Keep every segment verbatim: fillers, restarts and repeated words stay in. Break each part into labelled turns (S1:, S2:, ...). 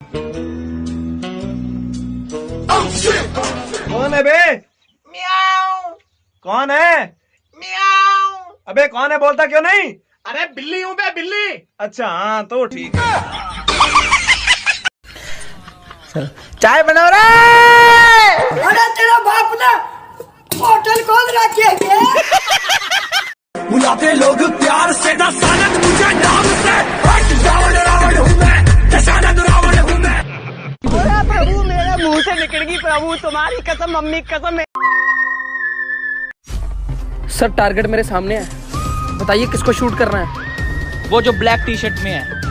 S1: कौन है बे?
S2: म्याऊं।
S1: कौन है?
S2: म्याऊं।
S1: अबे कौन है, बोलता क्यों नहीं?
S2: अरे बिल्ली हूँ बे, बिल्ली।
S1: अच्छा हाँ तो ठीक है।
S2: चाय बनाओ रे।
S3: अरे तेरा बाप ने होटल खोल रखी है।
S4: बुलाते लोग प्यार से ना सानत मुझे नाम से। रावण रावण हूँ मैं, दशानंद रावण हूँ मैं।
S2: प्रभु मेरे मुंह से निकल गई, प्रभु तुम्हारी कसम, मम्मी कसम है।
S5: सर टारगेट मेरे सामने है, बताइए किसको शूट करना है?
S6: वो जो ब्लैक टी शर्ट में है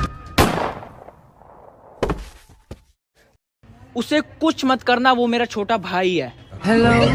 S6: उसे कुछ मत करना, वो मेरा छोटा भाई है।
S5: हेलो।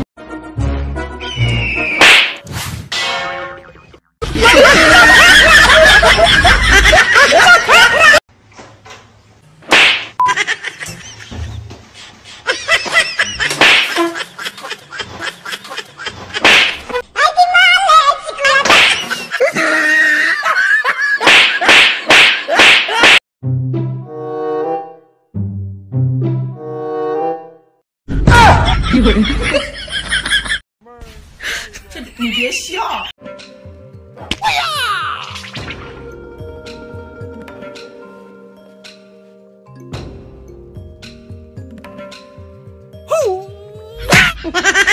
S3: 你别笑。哎呀！呼！